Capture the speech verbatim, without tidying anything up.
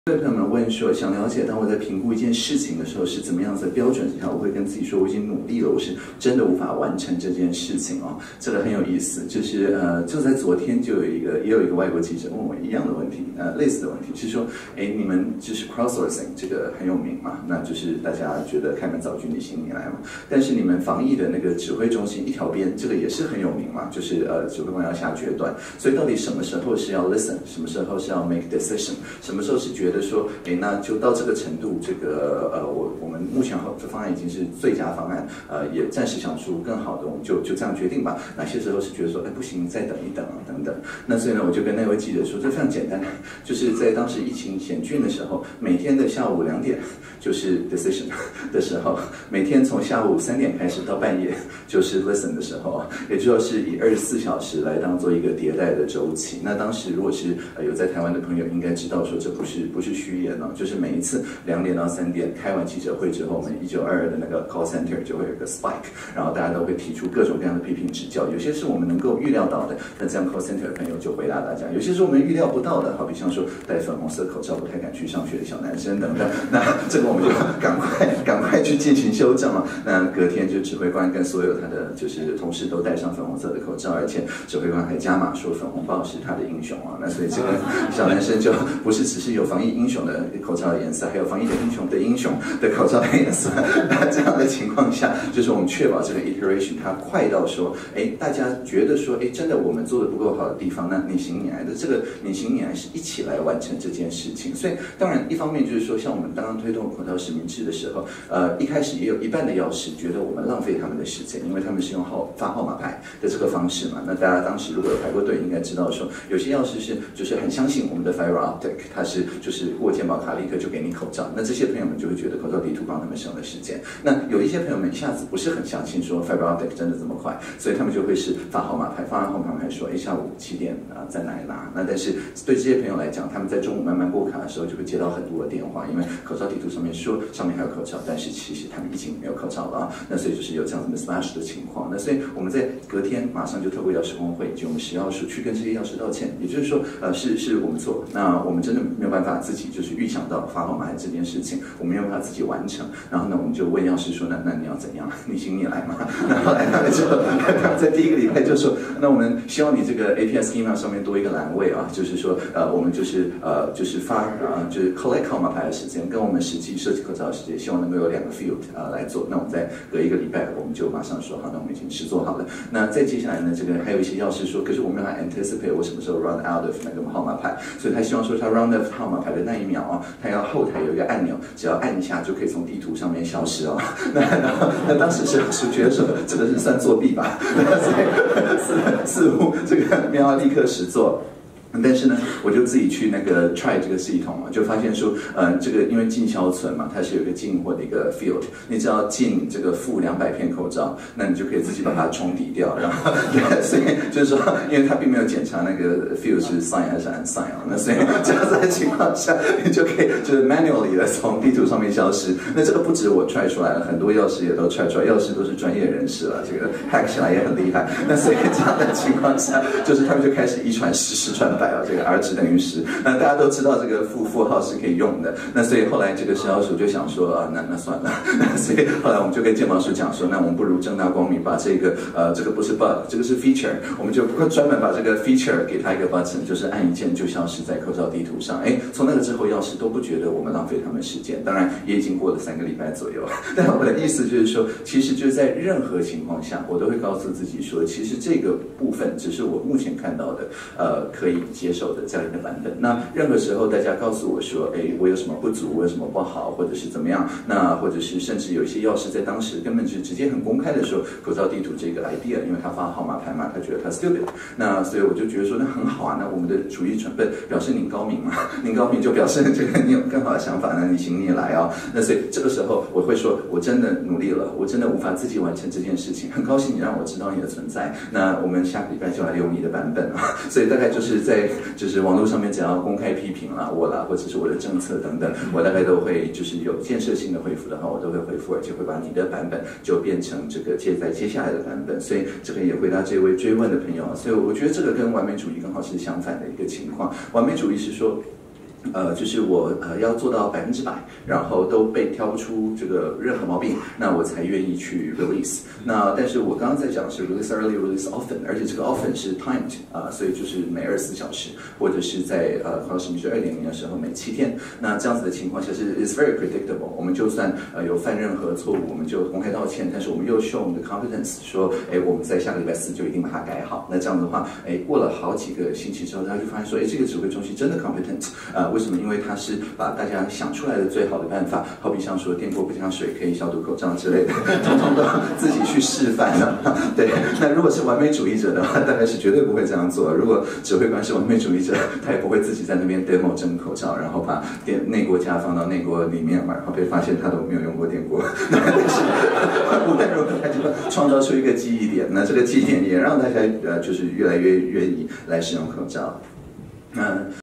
各位朋友们问说，想了解当我在评估一件事情的时候是怎么样子的标准之下，我会跟自己说我已经努力了，我是真的无法完成这件事情哦。这个很有意思，就是呃，就在昨天就有一个也有一个外国记者问我一样的问题，呃，类似的问题是说，哎，你们就是 crowdsourcing 这个很有名嘛，那就是大家觉得开门早君你行你来嘛，但是你们防疫的那个指挥中心一条边，这个也是很有名嘛，就是呃指挥官要下决断，所以到底什么时候是要 listen， 什么时候是要 make decision， 什么时候是觉得说，哎，那就到这个程度，这个呃，我我们目前这方案已经是最佳方案，呃，也暂时想出更好的，我们就就这样决定吧。哪些时候是觉得说，哎，不行，再等一等啊，等等。那所以呢，我就跟那位记者说，这非常简单，就是在当时疫情险峻的时候，每天的下午两点就是 decision 的时候，每天从下午三点开始到半夜就是 listen 的时候，也就是以二十四小时来当做一个迭代的周期。那当时如果是呃有在台湾的朋友，应该知道说这不是不是虚言哦，就是每一次两点到三点开完记者会之后，我们一九二二的那个 call center 就会有个 spike， 然后大家都会提出各种各样的批评指教，有些是我们能够预料到的，那这样 call center 的朋友就回答大家；有些是我们预料不到的，好比像说戴粉红色口罩不太敢去上学的小男生等等，那这个我们就赶快赶快去进行修正了。那隔天就指挥官跟所有他的就是同事都戴上粉红色的口罩，而且指挥官还加码说粉红豹是他的英雄啊。那所以这个小男生就不是只是有防疫英雄的口罩的颜色，还有防疫的英雄的英雄的口罩的颜色。那这样的情况下，就是我们确保这个 iteration 它快到说，哎，大家觉得说，哎，真的我们做的不够好的地方，那你行你来的这个你行你来是一起来完成这件事情。所以当然一方面就是说，像我们刚刚推动口罩实名制的时候，呃，一开始也有一半的药师觉得我们浪费他们的时间，因为他们是用号发号码牌的这个方式嘛。那大家当时如果有排过队，应该知道说，有些药师是就是很相信我们的 fiber optic， 它是就是过健保卡立刻就给你口罩，那这些朋友们就会觉得口罩地图帮他们省了时间。那有一些朋友们一下子不是很相信说 fiber optic 真的这么快，所以他们就会是发号码牌，发完号码牌说，哎，下午七点啊、呃、在哪里拿？那但是对这些朋友来讲，他们在中午慢慢过卡的时候，就会接到很多的电话，因为口罩地图上面说上面还有口罩，但是其实他们已经没有口罩了啊。那所以就是有这样子的 mismatch 的情况。那所以我们在隔天马上就透过药师工会以及我们食药署去跟这些药师道歉，也就是说，呃，是是我们错，那我们真的没有办法自己就是预想到发号码牌这件事情，我们没有办法自己完成。然后呢，我们就问药师说，那那你要怎样？你行你来嘛。然后来他们就他们在第一个礼拜就说，那我们希望你这个 A P S schema 上面多一个栏位啊，就是说呃，我们就是呃就是发啊、呃、就是 collect 号码牌的时间跟我们实际设计口罩的时间，希望能够有两个 field 啊、呃、来做。那我们在隔一个礼拜，我们就马上说好，那我们已经实做好了。那再接下来呢，这个还有一些药师说，可是我们要 anticipate 我什么时候 run out of 那个号码牌，所以他希望说他 run out of 号码牌的那一秒啊，他要后台有一个按钮，只要按一下就可以从地图上面消失哦。那那那当时是是觉得说这个是算作弊吧？所以似似乎这个没有立刻实做。但是呢，我就自己去那个 try 这个系统嘛，就发现说，呃，这个因为进销存嘛，它是有一个进货的一个 field， 你只要进这个负两百片口罩，那你就可以自己把它冲抵掉，然后对，所以就是说，因为它并没有检查那个 field 是 sign 还是 unsign 啊，那所以这样子的情况下，你就可以就是 manually 的从地图上面消失。那这个不止我 try 出来了，很多药师也都 try 出来，药师都是专业人士了，这个 hack 起来也很厉害。那所以这样的情况下，就是他们就开始一传十，十传百。这个 R 值等于十，那大家都知道这个负负号是可以用的，那所以后来这个食药署就想说啊，那那算了，那所以后来我们就跟健保署讲说，那我们不如正大光明把这个呃这个不是 bug， 这个是 feature， 我们就专门把这个 feature 给它一个 button， 就是按一键就消失在口罩地图上。哎，从那个之后，药师都不觉得我们浪费他们时间，当然也已经过了三个礼拜左右。但我的意思就是说，其实就是在任何情况下，我都会告诉自己说，其实这个部分只是我目前看到的呃可以接受的这样一个版本。那任何时候大家告诉我说，哎，我有什么不足，我有什么不好，或者是怎么样，那或者是甚至有一些药师在当时根本就直接很公开的说口罩地图这个 idea， 因为他发号码牌嘛，他觉得他 stupid， 那所以我就觉得说那很好啊，那我们的主义成分表示您高明嘛，您高明就表示这个你有更好的想法，那你行你来啊、哦。那所以这个时候我会说，我真的努力了，我真的无法自己完成这件事情，很高兴你让我知道你的存在，那我们下个礼拜就来用你的版本啊。所以大概就是在就是网络上面只要公开批评啦，我啦，或者是我的政策等等，我大概都会就是有建设性的回复的话，我都会回复，而且会把你的版本就变成这个接在接下来的版本。所以这个也回答这位追问的朋友，所以我觉得这个跟完美主义刚好是相反的一个情况。完美主义是说， 呃，就是我呃要做到百分之百，然后都被挑不出这个任何毛病，那我才愿意去 release。那但是我刚刚在讲的是 release early, release often， 而且这个 often 是 timed 啊、呃，所以就是每二十四小时，或者是在呃黄什么是二点零的时候每七天。那这样子的情况下是 is very predictable。我们就算呃有犯任何错误，我们就公开道歉，但是我们又 show 我们的 competence， 说哎我们在下个礼拜四就一定把它改好。那这样的话，哎过了好几个星期之后，大家就发现说，哎这个指挥中心真的 competent 啊、呃。为什么？因为它是把大家想出来的最好的办法，好比像说电锅不加水可以消毒口罩之类的，通通都自己去示范了。对，那如果是完美主义者的话，大概是绝对不会这样做。如果指挥官是完美主义者，他也不会自己在那边 demo 蒸口罩，然后把电内锅架放到内锅里面嘛，然后被发现他都没有用过电锅。但是无论如何，他就创造出一个记忆点，那这个记忆点也让大家呃就是越来越愿意来使用口罩。嗯。